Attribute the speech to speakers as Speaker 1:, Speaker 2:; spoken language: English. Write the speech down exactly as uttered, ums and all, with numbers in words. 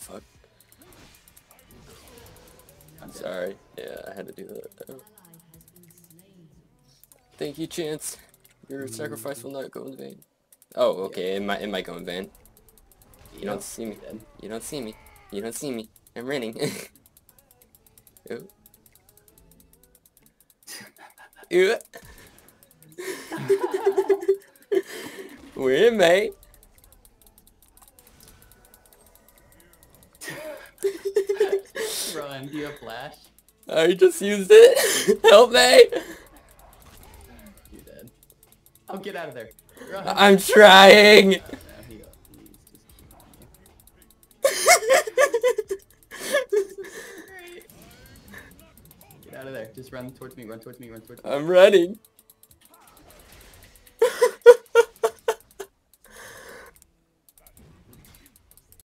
Speaker 1: fuck. I'm sorry. Yeah, I had to do that. Thank you, Chance. Your mm-hmm. sacrifice will not go in vain. Oh, okay. It might. It might go in vain. You don't see me. You don't see me. You don't see me. I'm running. Ooh. Ooh. Where am I?
Speaker 2: Run, do you have flash?
Speaker 1: I just used it. Help me!
Speaker 2: You're dead. Oh, get out of there. Run.
Speaker 1: I'm trying!
Speaker 2: Oh, no, he, he's just great. Get out of there. Just run towards me, run towards me, run towards me.
Speaker 1: I'm running.